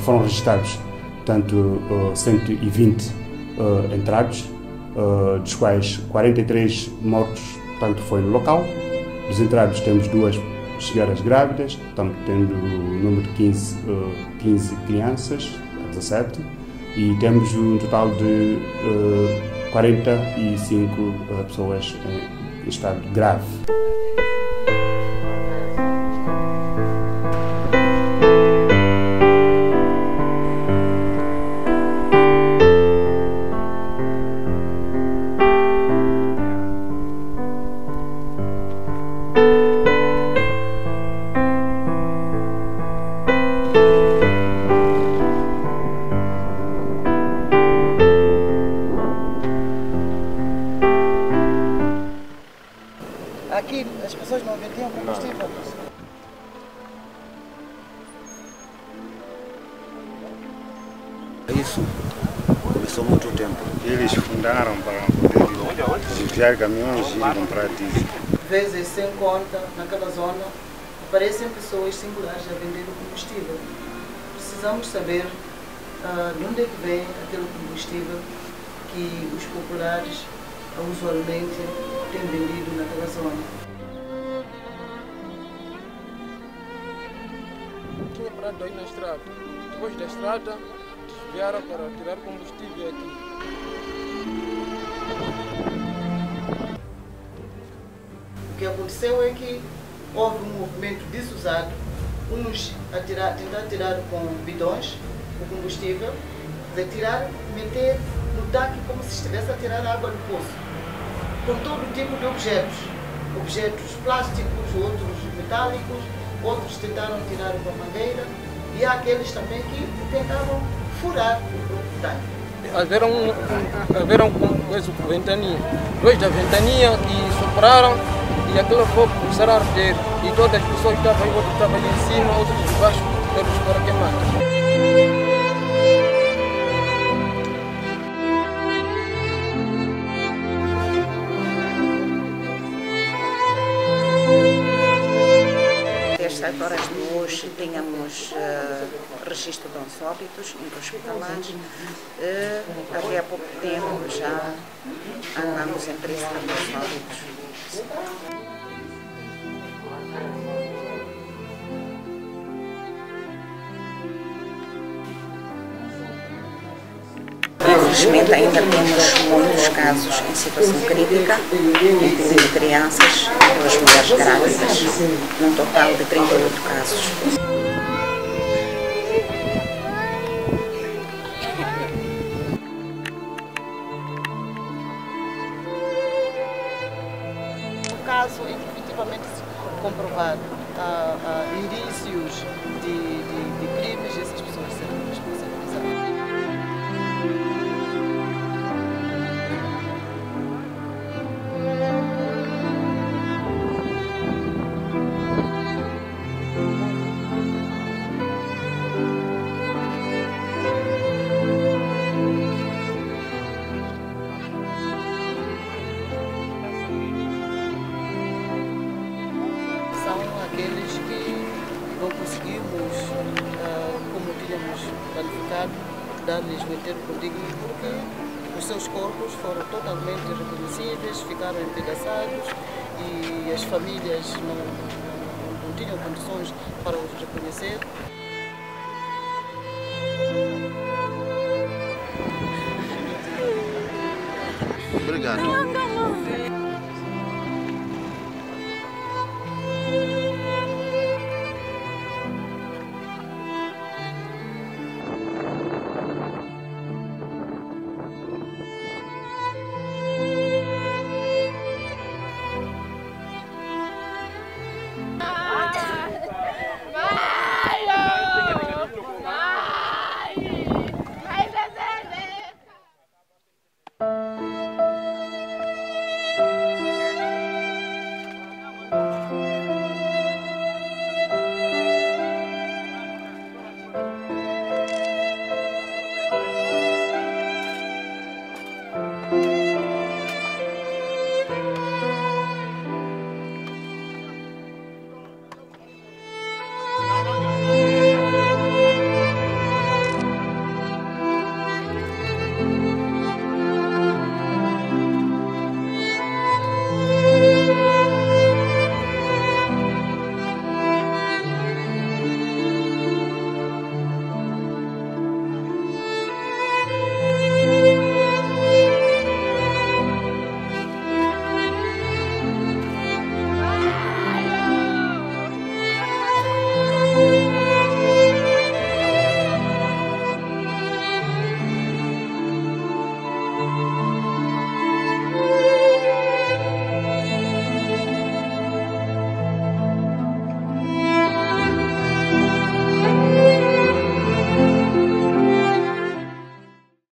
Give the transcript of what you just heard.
foram registrados, portanto, 120 entrados, dos quais 43 mortos, portanto, foi no local. Dos entrados temos 2 chegadas grávidas, portanto, tendo o número de 15 crianças, 17, e temos um total de 45 pessoas em estado grave. Aqui as pessoas não vendiam combustível. Isso começou há muito tempo. Eles fundaram para poder desviar caminhões e ir comprar diesel. Vezes sem conta, naquela zona, aparecem pessoas singulares a vender o combustível. Precisamos saber de onde é que vem aquele combustível que os populares usualmente têm vendido naquela zona. Tinha parado aí na estrada. Depois da estrada, desviaram para tirar combustível aqui. O que aconteceu é que houve um movimento desusado, uns a tentar tirar com bidões o combustível, meter no tanque como se estivesse a tirar água do poço, com todo tipo de objetos plásticos, outros metálicos, outros tentaram tirar com a mangueira e há aqueles também que tentavam furar o próprio tanque. Haveram ventania, 2 da ventania que sopraram e aquele fogo começaram a arder e todas as pessoas que estavam aí, outros estavam ali em cima, outros debaixo, todos foram queimados. Às 7 horas de hoje tínhamos registro de 11 óbitos intra-hospitalares. Até há pouco tempo já andamos em 13 óbitos. Infelizmente ainda temos muitos casos em situação crítica, incluindo crianças e 2 mulheres grávidas, num total de 38 casos. Um caso em que efetivamente se comprovado indícios de crimes, essas pessoas serão responsabilizadas. São aqueles que não conseguimos, como tínhamos qualificado, dar-lhes o enterro condigno, porque os seus corpos foram totalmente reconhecíveis, ficaram empedaçados e as famílias não tinham condições para os reconhecer. Obrigado.